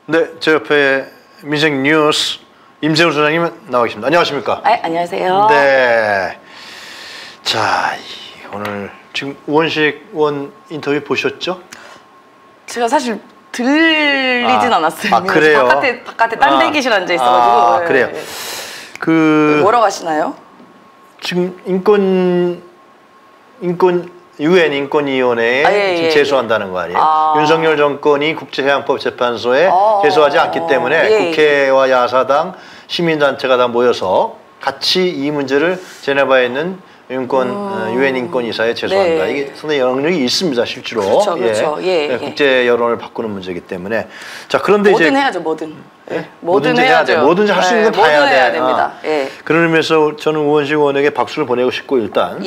네, 제 옆에 민생 뉴스 임세훈 소장님 나와 계십니다. 안녕하십니까? 아, 안녕하세요. 네. 자, 오늘 지금 우원식 의원 인터뷰 보셨죠? 제가 사실 들리진 않았어요. 그래요? 바깥에 딴 대기실 앉아 있어가지고. 네. 그래요. 뭐라고 하시나요? 지금 UN 인권위원회에 지금 제소한다는 거 아니에요? 윤석열 정권이 국제해양법재판소에 제소하지 않기 때문에 국회와 야사당, 시민단체가 다 모여서 같이 이 문제를 제네바에 있는 UN 인권이사에 제소한다. 네. 이게 상당히 영향력이 있습니다, 실제로. 그렇죠, 그렇죠. 국제 여론을 바꾸는 문제이기 때문에. 자, 그런데 뭐든 이제 해야죠, 뭐든. 네? 뭐든 해야죠. 뭐든지 할 수 있는 건 다 해야 해야 됩니다. 그런 의미에서 저는 우원식 의원에게 박수를 보내고 싶고 일단.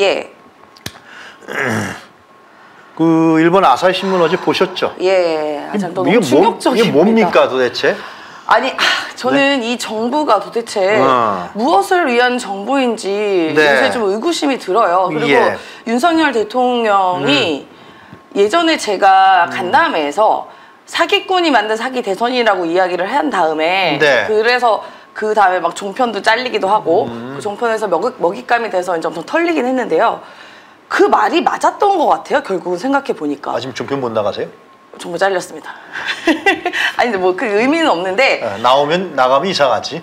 그 일본 아사히 신문 어제 보셨죠? 너무 충격적인. 이게 뭡니까 도대체? 아니, 저는 이 정부가 도대체 무엇을 위한 정부인지 요새 좀 의구심이 들어요. 그리고 윤석열 대통령이 예전에 제가 간담회에서 사기꾼이 만든 사기 대선이라고 이야기를 한 다음에 그래서 그 다음에 막 종편도 잘리기도 하고 그 종편에서 먹잇감이 돼서 이제 엄청 털리긴 했는데요. 그 말이 맞았던 것 같아요. 결국은 생각해 보니까. 지금 종편 못 나가세요? 정부 잘렸습니다. 아니 근데 뭐 그 의미는 없는데 나가면 이상하지.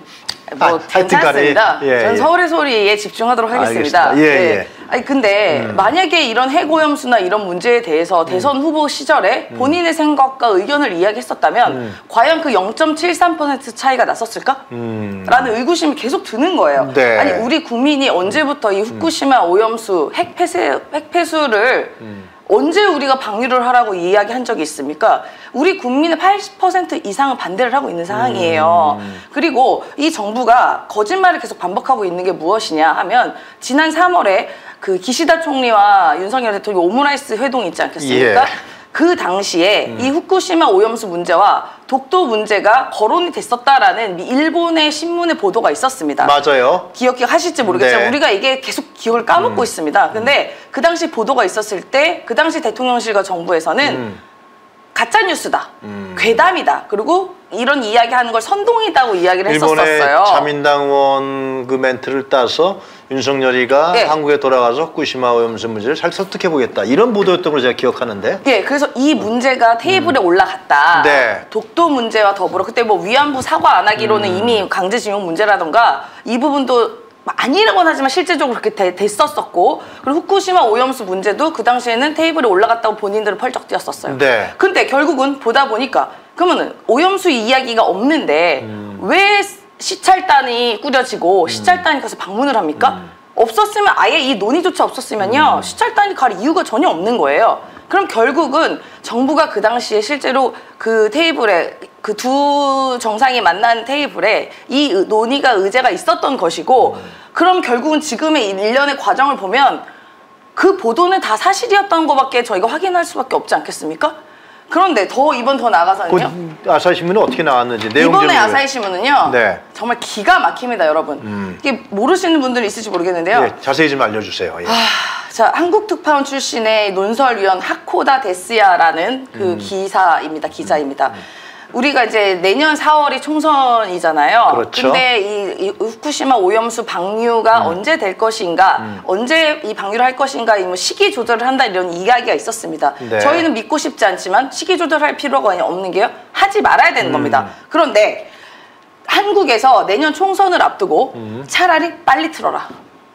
괜찮습니다. 저는 서울의 소리에 집중하도록 하겠습니다. 아니 근데 만약에 이런 해고염수나 이런 문제에 대해서 대선 후보 시절에 본인의 생각과 의견을 이야기했었다면 과연 그 0.73% 차이가 났었을까? 라는 의구심이 계속 드는 거예요. 아니 우리 국민이 언제부터 이 후쿠시마 오염수 핵폐수를 언제 우리가 방류를 하라고 이야기한 적이 있습니까? 우리 국민의 80% 이상은 반대를 하고 있는 상황이에요. 그리고 이 정부가 거짓말을 계속 반복하고 있는 게 무엇이냐 하면 지난 3월에 그 기시다 총리와 윤석열 대통령 오므라이스 회동이 있지 않겠습니까? 그 당시에 이 후쿠시마 오염수 문제와 독도 문제가 거론이 됐었다라는 일본의 신문의 보도가 있었습니다. 맞아요. 기억하실지 모르겠지만 우리가 이게 계속 기억을 까먹고 있습니다. 근데 그 당시 보도가 있었을 때 그 당시 대통령실과 정부에서는 가짜뉴스다, 괴담이다, 그리고 이런 이야기하는 걸 선동이다고 이야기를 했었어요. 일본의 자민당 의원 그 멘트를 따서 윤석열이가 한국에 돌아가서 후쿠시마 오염수 문제를 잘 설득해보겠다. 이런 보도였던 걸 제가 기억하는데. 그래서 이 문제가 테이블에 올라갔다. 독도 문제와 더불어 그때 뭐 위안부 사과 안 하기로는 이미 강제징용 문제라던가 이 부분도 아니라고는 하지만 실제적으로 그렇게 됐었었고 그리고 후쿠시마 오염수 문제도 그 당시에는 테이블에 올라갔다고 본인들은 펄쩍 뛰었었어요. 근데 결국은 보다 보니까 그러면은 오염수 이야기가 없는데 왜 시찰단이 꾸려지고 시찰단이 가서 방문을 합니까? 없었으면 아예 이 논의조차 없었으면요 시찰단이 갈 이유가 전혀 없는 거예요. 그럼 결국은 정부가 그 당시에 실제로 그 테이블에 그 두 정상이 만난 테이블에 이 논의가 의제가 있었던 것이고 그럼 결국은 지금의 일련의 과정을 보면 그 보도는 다 사실이었던 것밖에 저희가 확인할 수밖에 없지 않겠습니까? 그런데 이번 더 나가서는요. 아사히 신문은 어떻게 나왔는지 이번에 아사히 신문은요. 정말 기가 막힙니다, 여러분. 이게 모르시는 분들이 있을지 모르겠는데요. 자세히 좀 알려주세요. 자, 한국특파원 출신의 논설위원 하코다 데스야라는 그 기자입니다. 우리가 이제 내년 4월이 총선이잖아요. 근데 이 후쿠시마 오염수 방류가 언제 될 것인가, 언제 이 방류를 할 것인가, 뭐 시기 조절을 한다 이런 이야기가 있었습니다. 저희는 믿고 싶지 않지만 시기 조절할 필요가 없는 게요. 하지 말아야 되는 겁니다. 그런데 한국에서 내년 총선을 앞두고 차라리 빨리 틀어라.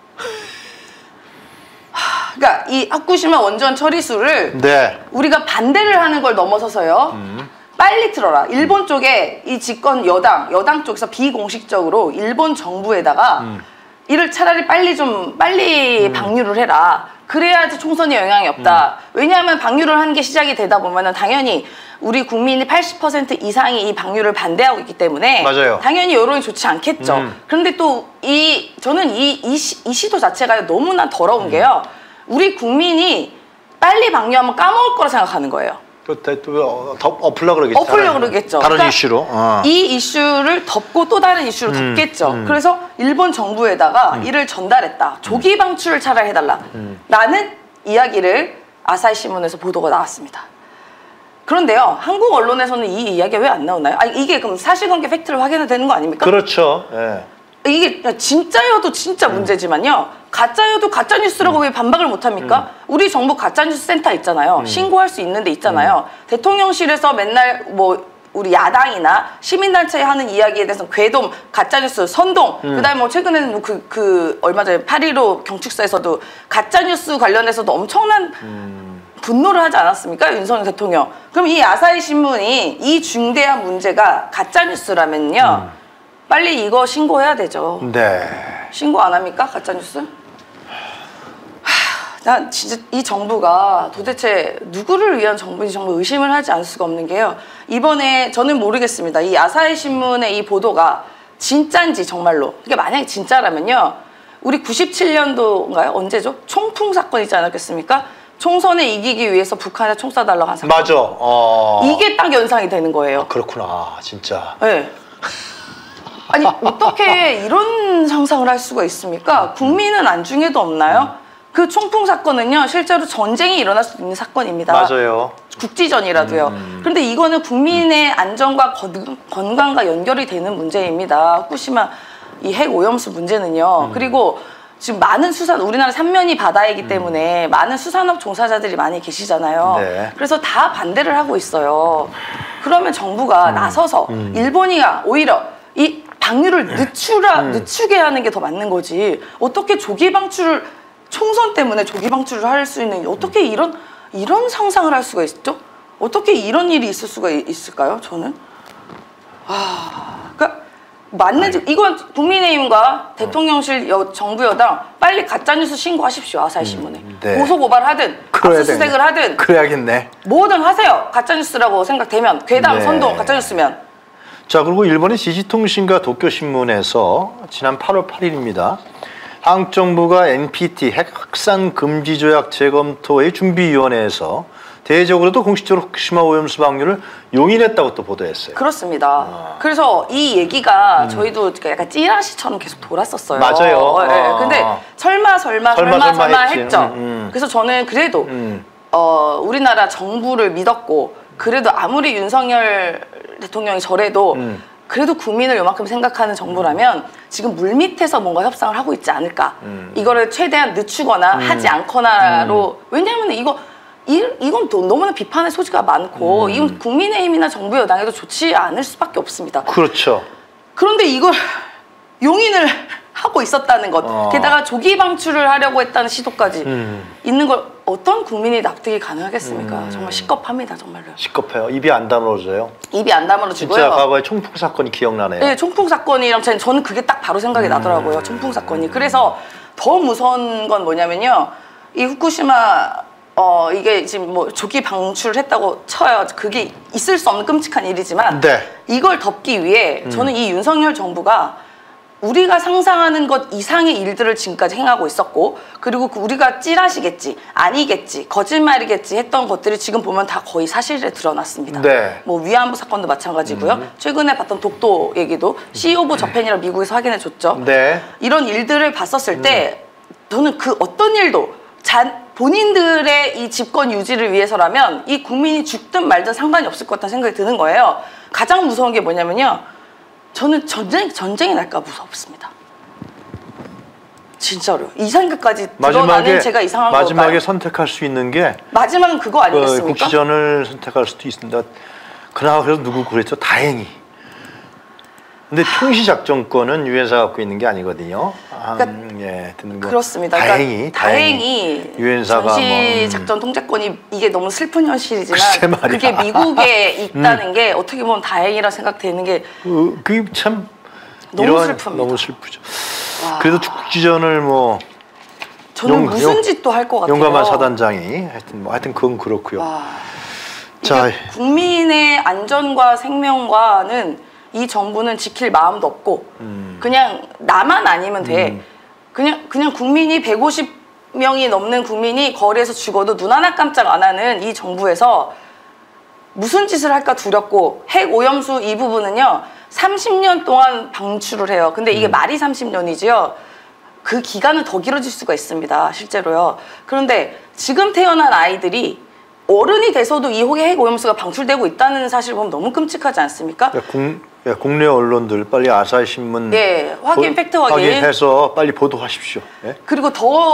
그러니까 이 후쿠시마 원전 처리수를 우리가 반대를 하는 걸 넘어서서요. 빨리 틀어라. 일본 쪽에 이 집권 여당 쪽에서 비공식적으로 일본 정부에다가 이를 차라리 빨리 방류를 해라. 그래야지 총선에 영향이 없다. 왜냐하면 방류를 한 게 시작이 되다 보면은 당연히 우리 국민이 80% 이상이 이 방류를 반대하고 있기 때문에 당연히 여론이 좋지 않겠죠. 그런데 또 저는 이 시도 자체가 너무나 더러운 게요. 우리 국민이 빨리 방류하면 까먹을 거라 생각하는 거예요. 엎으려고 그러겠죠. 다른 이슈로. 이 이슈를 덮고 또 다른 이슈를 덮겠죠. 그래서 일본 정부에다가 이를 전달했다. 조기 방출을 차라리 해달라. 라는 이야기를 아사히 신문에서 보도가 나왔습니다. 그런데요, 한국 언론에서는 이 이야기가 왜 안 나오나요? 아니, 이게 그럼 사실관계 팩트를 확인해야 되는 거 아닙니까? 그렇죠. 예. 이게 진짜여도 진짜 문제지만요, 가짜여도 가짜뉴스라고 왜 반박을 못합니까? 우리 정부 가짜뉴스 센터 있잖아요. 신고할 수 있는 데 있잖아요. 대통령실에서 맨날 뭐 우리 야당이나 시민단체에 하는 이야기에 대해서 괴돔, 가짜뉴스, 선동, 그다음에 뭐 최근에는 얼마 전에 8.15 경축사에서도 가짜뉴스 관련해서도 엄청난 분노를 하지 않았습니까? 윤석열 대통령. 그럼 이 아사히 신문이 이 중대한 문제가 가짜뉴스라면요, 빨리 이거 신고해야 되죠. 네. 신고 안 합니까? 가짜뉴스? 난 진짜 이 정부가 도대체 누구를 위한 정부인지 정말 의심을 하지 않을 수가 없는 게요. 이번에 저는 모르겠습니다. 이 아사히 신문의 이 보도가 진짜인지 정말로. 이게 만약에 진짜라면요, 우리 97년도인가요? 언제죠? 총풍 사건 있지 않았겠습니까? 총선에 이기기 위해서 북한에 총 쏴달라고 한 사건. 맞아. 이게 딱 연상이 되는 거예요. 그렇구나, 진짜. 네. 아니, 어떻게 이런 상상을 할 수가 있습니까? 국민은 안중에도 없나요? 그 총풍 사건은요, 실제로 전쟁이 일어날 수 있는 사건입니다. 맞아요. 국지전이라도요. 그런데 이거는 국민의 안전과 건강과 연결이 되는 문제입니다. 후쿠시마 이 핵 오염수 문제는요. 그리고 지금 많은 우리나라 삼면이 바다이기 때문에 많은 수산업 종사자들이 많이 계시잖아요. 네. 그래서 다 반대를 하고 있어요. 그러면 정부가 나서서 일본이 오히려 이 방류를 늦추게 하는 게 더 맞는 거지. 어떻게 조기 방출을, 총선 때문에 조기 방출을 할 수 있는, 어떻게 이런 상상을 할 수가 있죠? 어떻게 이런 일이 있을 수가 있을까요? 저는 그러니까 맞는지, 이건 국민의힘과 대통령실 정부 여당 빨리 가짜뉴스 신고하십시오. 아사히 신문에. 네. 고소고발하든 압수수색을 하든 그래야겠네. 뭐든 하세요. 가짜뉴스라고 생각되면, 괴담, 네. 선동, 가짜뉴스면. 자, 그리고 일본의 지지통신과 도쿄신문에서 지난 8월 8일입니다. 한국 정부가 NPT 핵 확산 금지 조약 재검토의 준비위원회에서 대외적으로도 공식적으로 후쿠시마 오염수 방류를 용인했다고 또 보도했어요. 그렇습니다. 그래서 이 얘기가 저희도 약간 찌라시처럼 계속 돌았었어요. 맞아요. 네. 근데 설마 했죠. 그래서 저는 그래도 우리나라 정부를 믿었고, 그래도 아무리 윤석열 대통령이 저래도 그래도 국민을 요만큼 생각하는 정부라면 지금 물밑에서 뭔가 협상을 하고 있지 않을까. 이거를 최대한 늦추거나 하지 않거나로. 왜냐하면 이건 또 너무나 비판의 소지가 많고 이건 국민의힘이나 정부 여당에도 좋지 않을 수밖에 없습니다. 그렇죠. 그런데 이걸 용인을 하고 있었다는 것, 게다가 조기 방출을 하려고 했다는 시도까지 있는 걸 어떤 국민이 납득이 가능하겠습니까? 정말 시겁합니다, 정말로. 시겁해요. 입이 안 다물어져요. 입이 안 다물어지고요. 진짜 과거에 총풍 사건이 기억나네요. 네, 총풍 사건이랑 저는 그게 딱 바로 생각이 나더라고요. 총풍 사건이. 그래서 더 무서운 건 뭐냐면요, 이 후쿠시마 이게 지금 뭐 조기 방출을 했다고 쳐요. 그게 있을 수 없는 끔찍한 일이지만 네. 이걸 덮기 위해 저는 이 윤석열 정부가 우리가 상상하는 것 이상의 일들을 지금까지 행하고 있었고, 그리고 우리가 찌라시겠지, 아니겠지, 거짓말이겠지 했던 것들이 지금 보면 다 거의 사실에 드러났습니다. 네. 뭐 위안부 사건도 마찬가지고요. 최근에 봤던 독도 얘기도 CEO 오브 저팬이라고 미국에서 확인해줬죠. 네. 이런 일들을 봤었을 때 저는 그 어떤 일도 본인들의 이 집권 유지를 위해서라면 이 국민이 죽든 말든 상관이 없을 것 같다는 생각이 드는 거예요. 가장 무서운 게 뭐냐면요, 저는 전쟁이 날까 무섭습니다. 진짜로. 이 생각까지 드러나는 제가 이상한 걸까요? 마지막에 선택할 수 있는 게 마지막은 그거 아니겠습니까? 국지전을 선택할 수도 있습니다. 그나마 그래서 누구 그랬죠? 다행히. 근데 총시작전권은 유엔사가 갖고 있는 게 아니거든요. 그러니까 그렇습니다. 다행히 유엔사가 전시작전 통제권이, 이게 너무 슬픈 현실이지만 그게 미국에 있다는 게 어떻게 보면 다행이라 생각되는 게 그게 참 너무 슬픕니다. 너무 슬프죠. 와. 그래도 국지전을 뭐 저는 무슨 짓도 할 것 같아요. 용감한 사단장이 하여튼 그건 그렇고요. 자, 국민의 안전과 생명과는 이 정부는 지킬 마음도 없고 그냥 나만 아니면 돼. 그냥 국민이 150명이 넘는 국민이 거리에서 죽어도 눈 하나 깜짝 안 하는 이 정부에서 무슨 짓을 할까 두렵고, 핵 오염수 이 부분은요 30년 동안 방출을 해요. 근데 이게 말이 30년이지요. 그 기간은 더 길어질 수가 있습니다, 실제로요. 그런데 지금 태어난 아이들이 어른이 돼서도 이 핵 오염수가 방출되고 있다는 사실 보면 너무 끔찍하지 않습니까? 국내 언론들 빨리 아사히 신문 팩트 확인해서 빨리 보도하십시오. 그리고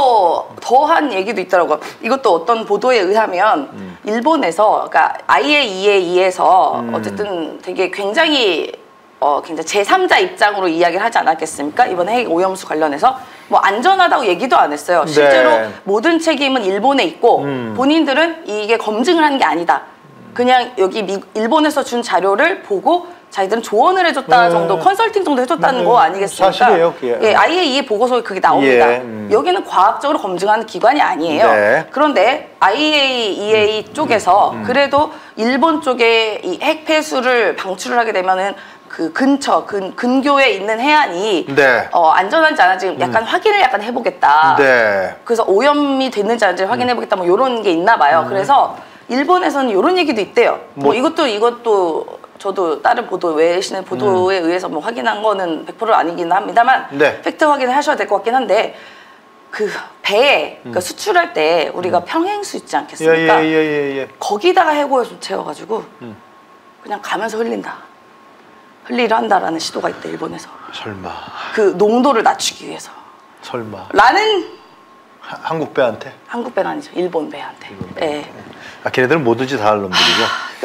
더한 얘기도 있더라고요. 이것도 어떤 보도에 의하면 일본에서 그러니까 IAEA에서 어쨌든 되게 굉장히 제3자 입장으로 이야기를 하지 않았겠습니까? 이번 핵 오염수 관련해서 뭐 안전하다고 얘기도 안 했어요. 실제로 모든 책임은 일본에 있고 본인들은 이게 검증을 하는 게 아니다. 그냥 여기 일본에서 준 자료를 보고 자기들은 조언을 해줬다 정도, 컨설팅 정도 해줬다는 거 아니겠습니까? 사실이에요, 그게. 예, IAEA 보고서에 그게 나옵니다. 여기는 과학적으로 검증하는 기관이 아니에요. 그런데 IAEA 쪽에서 그래도 일본 쪽에 이 핵 폐수를 방출을 하게 되면은 그 근처, 근교에 있는 해안이 안전한지 안 한지 약간 확인을 해보겠다. 그래서 오염이 됐는지 안 됐는지 확인해보겠다. 뭐 이런 게 있나 봐요. 그래서 일본에서는 이런 얘기도 있대요. 뭐 이것도 저도 다른 보도, 외신의 보도에 의해서 뭐 확인한 거는 100% 아니긴 합니다만 팩트 확인을 하셔야 될 것 같긴 한데 그 배에 그러니까 수출할 때 우리가 평행수 있지 않겠습니까? 거기다가 해고해서 채워가지고 그냥 가면서 흘리려 한다라는 시도가 있대, 일본에서. 설마. 그 농도를 낮추기 위해서. 설마. 라는. 한국 배한테? 한국 배는 아니죠. 일본 배한테. 네. 걔네들은 뭐든지 다 할 놈들이죠.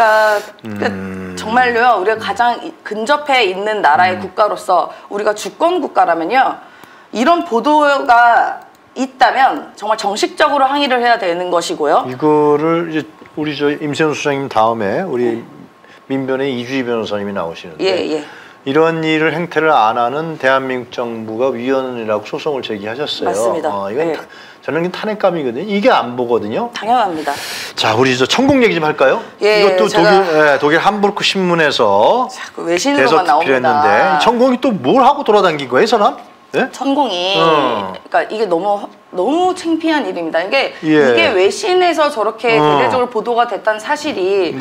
그러니까 정말로요. 우리가 가장 근접해 있는 나라의 국가로서 우리가 주권 국가라면요. 이런 보도가 있다면 정말 정식적으로 항의를 해야 되는 것이고요. 이거를 이제 우리 임세훈 수장님 다음에 우리 민변의 이주희 변호사님이 나오시는데 이런 일을 행태를 안 하는 대한민국 정부가 위헌이라고 소송을 제기하셨어요. 맞습니다. 이건 저는 탄핵감이거든요. 이게 안보거든요. 당연합니다. 자, 우리 청공 얘기 좀 할까요? 이것도 독일 함부르크 신문에서 외신으로만 나옵니다. 했는데 천공이 또 뭘 하고 돌아다닌 거예요, 사람? 천공이 그러니까 이게 너무 창피한 일입니다. 이게 외신에서 저렇게 대대적으로 보도가 됐다는 사실이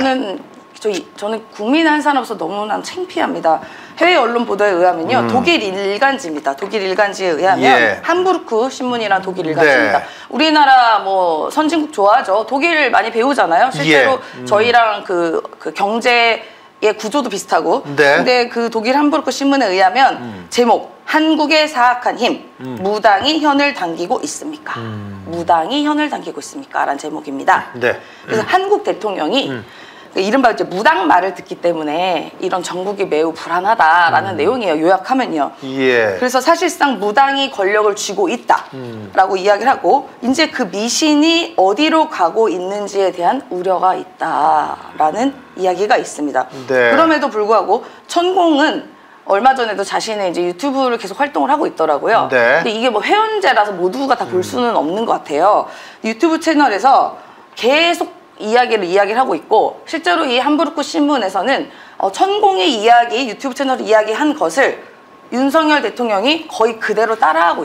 저는 국민 한 사람으로서 너무나 창피합니다. 해외 언론 보도에 의하면요. 독일 일간지입니다. 독일 일간지에 의하면 함부르크 신문이란 독일 일간지입니다. 우리나라 뭐 선진국 좋아하죠. 독일 많이 배우잖아요. 실제로 저희랑 그 경제의 구조도 비슷하고. 근데 그 독일 함부르크 신문에 의하면 제목 한국의 사악한 힘 무당이 현을 당기고 있습니까? 무당이 현을 당기고 있습니까? 라는 제목입니다. 그래서 한국 대통령이 이른바 이제 무당 말을 듣기 때문에 이런 전국이 매우 불안하다라는 내용이에요. 요약하면요. 그래서 사실상 무당이 권력을 쥐고 있다라고 이야기를 하고 이제 그 미신이 어디로 가고 있는지에 대한 우려가 있다라는 이야기가 있습니다. 그럼에도 불구하고 천공은 얼마 전에도 자신의 이제 유튜브를 계속 활동을 하고 있더라고요. 근데 이게 뭐 회원제라서 모두가 다 볼 수는 없는 것 같아요. 유튜브 채널에서 계속 이야기를 하고 있고 실제로 이 함부르크 신문에서는 천공의 이야기, 유튜브 채널 이야기한 것을 윤석열 대통령이 거의 그대로 따라하고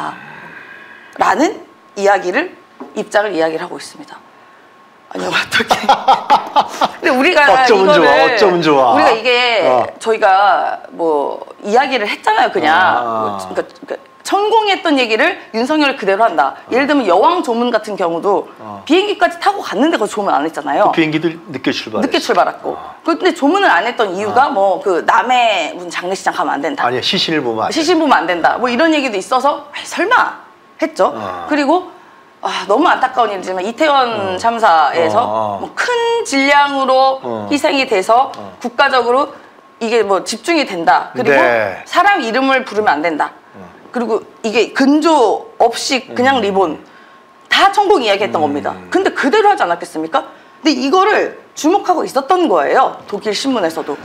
있다라는 입장을 이야기를 하고 있습니다. 아니요, 어떻게? 근데 우리가 어쩌면 좋아. 우리가 이게 저희가 뭐 이야기를 했잖아요, 그냥. 그러니까 천공이 했던 얘기를 윤석열이 그대로 한다. 예를 들면 여왕 조문 같은 경우도 비행기까지 타고 갔는데 그 조문 안 했잖아요. 그 비행기들 늦게 출발했고. 근데 조문을 안 했던 이유가 뭐 그 남해 무슨 장례식장 가면 안 된다. 아니야, 시신을 보면 안 된다. 뭐 이런 얘기도 있어서 설마 했죠. 그리고 너무 안타까운 일이지만 이태원 참사에서 뭐 큰 질량으로 희생이 돼서 국가적으로 이게 뭐 집중이 된다. 그리고 사람 이름을 부르면 안 된다. 그리고 이게 근조 없이 그냥 리본 다 천공 이야기했던 겁니다. 근데 그대로 하지 않았겠습니까? 근데 이거를 주목하고 있었던 거예요. 독일 신문에서도.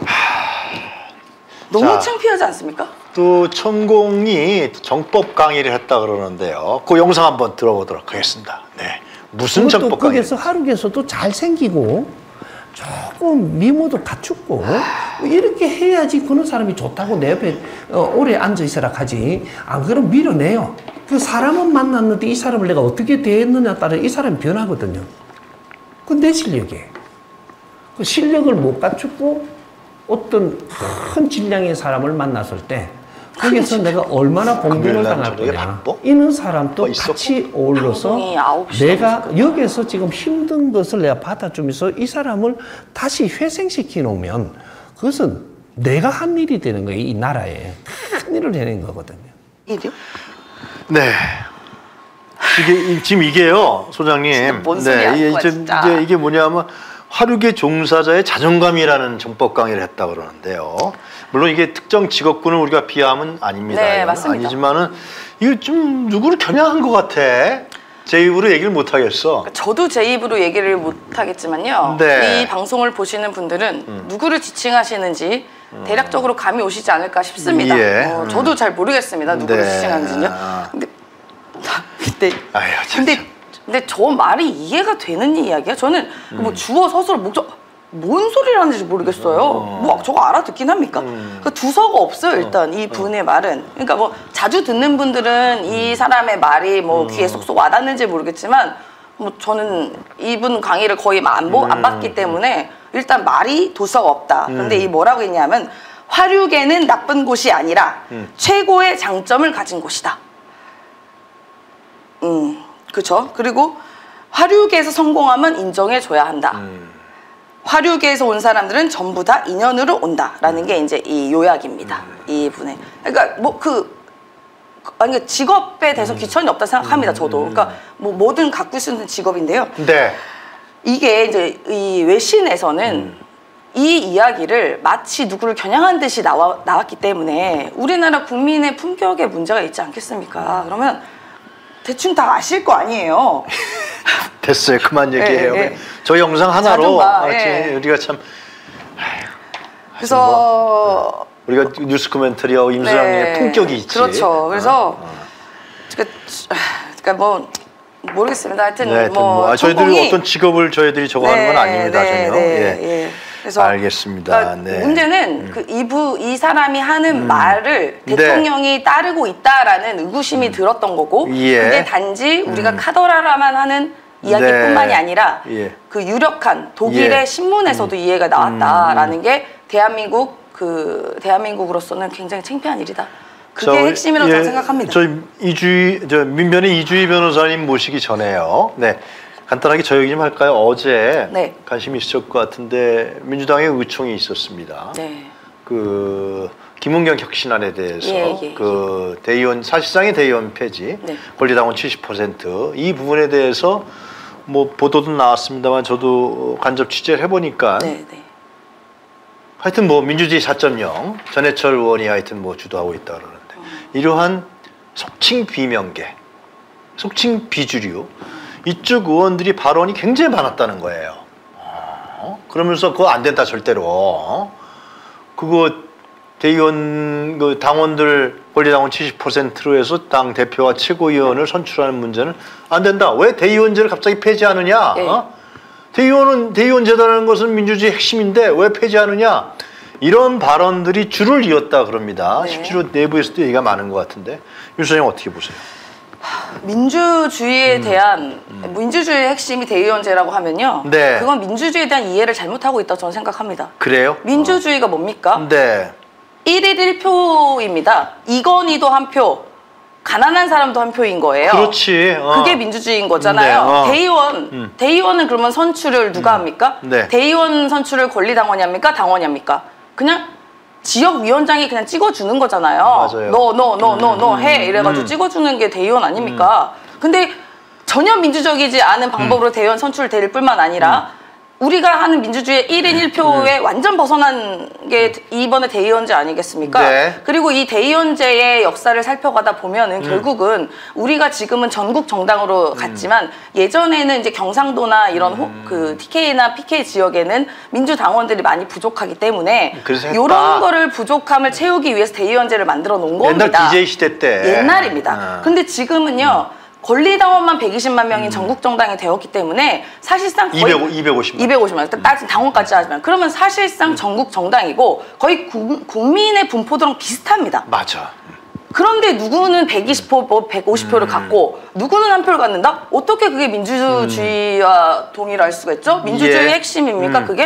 너무 창피하지 않습니까? 또 천공이 정법 강의를 했다 그러는데요. 그 영상 한번 들어보도록 하겠습니다. 무슨 정법 강의? 거기서 한국에서도 잘생기고 조금 미모도 갖추고 이렇게 해야지 그런 사람이 좋다고 내 옆에 오래 앉아 있으라 하지. 안 그러면 밀어내요. 그 사람은 만났는데 이 사람을 내가 어떻게 대했느냐에 따라 이 사람이 변하거든요. 그건 내 실력이에요. 그 실력을 못 갖추고 어떤 큰 질량의 사람을 만났을 때 거기서 내가 얼마나 공격을 당할 거냐. 이런 사람도 같이 어울러서 내가 여기서 지금 힘든 것을 내가 받아주면서 이 사람을 다시 회생시켜 놓으면 그것은 내가 한 일이 되는 거예요. 이 나라에 큰 일을 해낸 거거든요. 일이요? 네. 지금 이게요, 소장님. 뭔 소리야, 이게 뭐냐면 화류계 종사자의 자존감이라는 정법 강의를 했다 그러는데요. 물론 이게 특정 직업군을 우리가 비하하면 아닙니다. 네, 맞습니다. 아니지만은 이거 좀 누구를 겨냥한 것 같아. 제 입으로 얘기를 못 하겠어. 저도 제 입으로 얘기를 못 하겠지만요. 네. 이 방송을 보시는 분들은 누구를 지칭하시는지 대략적으로 감이 오시지 않을까 싶습니다. 예. 저도 잘 모르겠습니다. 누구를 네. 지칭하는지요. 근데 저 말이 이해가 되는 이야기야? 저는 뭐 주어 서술어 목적 뭔 소리를 하는지 모르겠어요. 뭐 저거 알아듣긴 합니까? 그러니까 두서가 없어요. 일단 이 분의 말은. 그러니까 뭐 자주 듣는 분들은 이 사람의 말이 뭐 귀에 쏙쏙 와닿는지 모르겠지만 뭐 저는 이분 강의를 거의 안 봤기 때문에 일단 말이 도서가 없다. 근데 이 뭐라고 했냐면 화류계는 나쁜 곳이 아니라 최고의 장점을 가진 곳이다. 그렇죠. 그리고 화류계에서 성공하면 인정해줘야 한다. 화류계에서 온 사람들은 전부 다 인연으로 온다라는 게 이제 이 요약입니다. 이 분의. 그러니까 뭐 아니 직업에 대해서 귀천이 없다 생각합니다. 저도. 그러니까 뭐 뭐든 갖고 있을 수 있는 직업인데요. 네. 이게 이제 이 외신에서는 이 이야기를 마치 누구를 겨냥한 듯이 나왔기 때문에 우리나라 국민의 품격에 문제가 있지 않겠습니까? 그러면 대충 다 아실 거 아니에요. 됐어요. 그만 얘기해요. 네. 저 영상 하나로 네. 우리가 참 그래서 우리가 뉴스 코멘터리하고 임 소장님의 품격이 있지. 그렇죠. 그래서 그러니까 뭐 모르겠습니다. 하여튼 네, 뭐 저희들이 어떤 직업을 저희들이 저거 하는 건 아닙니다. 전혀. 예. 그래서 알겠습니다. 그러니까 문제는 이 사람이 하는 말을 대통령이 따르고 있다라는 의구심이 들었던 거고, 근데 단지 우리가 카더라라만 하는 이야기뿐만이 아니라 그 유력한 독일의 신문에서도 이해가 나왔다라는 게 대한민국으로서는 굉장히 창피한 일이다. 그게 핵심이라고 저는 생각합니다. 민변의 이주희 변호사님 모시기 전에요. 네. 간단하게 저 얘기 좀 할까요? 어제 관심 있으실 것 같은데 민주당의 의총이 있었습니다. 네. 그 김은경 혁신안에 대해서 그 대의원 사실상의 대의원 폐지, 권리당원 70% 이 부분에 대해서 뭐 보도도 나왔습니다만 저도 간접 취재를 해보니까 하여튼 뭐 민주주의 4.0 전해철 의원이 하여튼 뭐 주도하고 있다 그러는데 이러한 속칭 비명계, 속칭 비주류 이쪽 의원들이 발언이 굉장히 많았다는 거예요. 그러면서 그거 안 된다 절대로. 그거 대의원 그 당원들 권리당원 70%로 해서 당 대표와 최고위원을 선출하는 문제는 안 된다. 왜 대의원제를 갑자기 폐지하느냐? 대의원제라는 것은 민주주의 핵심인데 왜 폐지하느냐? 이런 발언들이 줄을 이었다 그럽니다. 실제로 내부에서도 얘기가 많은 것 같은데 윤 소장 어떻게 보세요? 민주주의에 대한 민주주의의 핵심이 대의원제라고 하면요. 그건 민주주의에 대한 이해를 잘못하고 있다고 저는 생각합니다. 그래요? 민주주의가 뭡니까? 1일 1표입니다. 이건희도 한 표, 가난한 사람도 한 표인 거예요. 그렇지. 그게 민주주의인 거잖아요. 대의원은 그러면 선출을 누가 합니까? 대의원 선출을 권리당원이 합니까? 당원이 합니까? 그냥 지역위원장이 그냥 찍어주는 거잖아요. 맞아요. 너 해 이래가지고 찍어주는 게 대의원 아닙니까? 근데 전혀 민주적이지 않은 방법으로 대의원 선출될 뿐만 아니라 우리가 하는 민주주의의 1인 1표에 완전 벗어난 게 이번에 대의원제 아니겠습니까? 그리고 이 대의원제의 역사를 살펴가다 보면은 결국은 우리가 지금은 전국 정당으로 갔지만 예전에는 이제 경상도나 이런 그 TK나 PK 지역에는 민주당원들이 많이 부족하기 때문에 이런 거를 부족함을 채우기 위해서 대의원제를 만들어 놓은 겁니다. 옛날 DJ 시대 때. 옛날입니다. 근데 지금은요. 권리당원만 120만 명인 전국정당이 되었기 때문에 사실상 거의 250만 따진 당원까지 하지만 그러면 사실상 전국정당이고 거의 국민의 분포도랑 비슷합니다. 맞아. 그런데 누구는 120표, 150표를 갖고 누구는 한 표를 갖는다? 어떻게 그게 민주주의와 동일할 수가 있죠? 민주주의의 핵심입니까? 그게?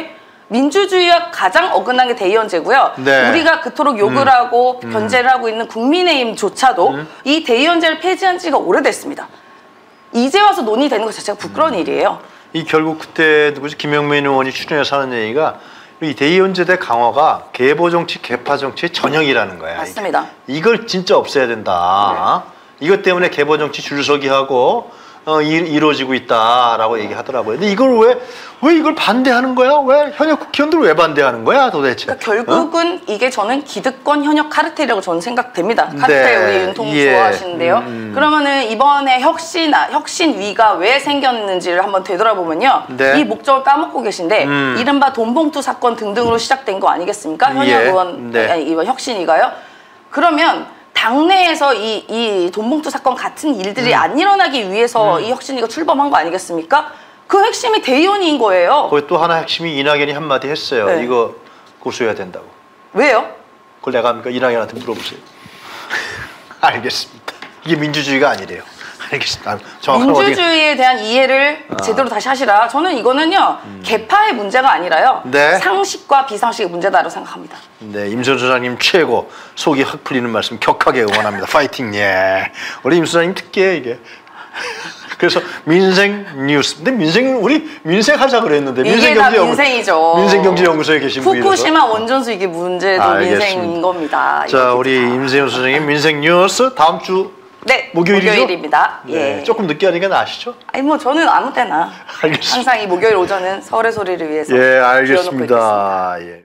민주주의와 가장 어긋난 게 대의원제고요. 네. 우리가 그토록 욕을 하고 견제를 하고 있는 국민의힘조차도 이 대의원제를 폐지한 지가 오래됐습니다. 이제 와서 논의되는 것 자체가 부끄러운 일이에요. 이 결국 그때 누구지 김영민 의원이 출연해서 하는 얘기가 이 대의원제대 강화가 계보정치, 계파정치의 전형이라는 거야. 맞습니다. 이걸 진짜 없애야 된다. 네. 이것 때문에 계보정치 줄서기하고 이루어지고 있다라고 얘기하더라고요. 근데 이걸 왜 이걸 반대하는 거야? 왜 현역 국회의원들 왜 반대하는 거야 도대체? 그러니까 결국은 이게 저는 기득권 현역 카르텔이라고 저는 생각됩니다. 카르텔 네. 우리 윤통 좋아하시는데요. 그러면은 이번에 혁신위가 왜 생겼는지를 한번 되돌아보면요. 네. 이 목적을 까먹고 계신데 이른바 돈봉투 사건 등등으로 시작된 거 아니겠습니까? 현역 의원, 이번 혁신위가요. 그러면 당내에서 이 돈봉투 사건 같은 일들이 안 일어나기 위해서 이 혁신위가 출범한 거 아니겠습니까? 그 핵심이 대의원인 거예요. 거기 또 하나 핵심이 이낙연이 한마디 했어요. 네. 이거 고소해야 된다고. 왜요? 그걸 내가 합니까? 이낙연한테 물어보세요. 알겠습니다. 이게 민주주의가 아니래요. 알겠습니다. 민주주의에 대한 이해를 제대로 다시 하시라. 저는 이거는요. 계파의 문제가 아니라요. 네. 상식과 비상식의 문제다라고 생각합니다. 네, 임선 소장님 최고. 속이 확 풀리는 말씀 격하게 응원합니다. 파이팅. 예. 우리 임 소장님 특기예요 이게. 그래서 민생 뉴스. 근데 우리 민생 하자 그랬는데 이게 다 민생이죠. 민생경제연구소에 계신 분이라서. 후쿠시마 원전수 이게 문제도 민생인 겁니다. 자, 우리 임세훈 소장님 민생 뉴스 다음 주 네, 목요일이죠? 목요일입니다. 네, 예. 조금 늦게 하니까 아시죠? 아니 뭐 저는 아무 때나. 알겠습니다. 항상 이 목요일 오전은 서울의 소리를 위해서. 예, 알겠습니다. 예.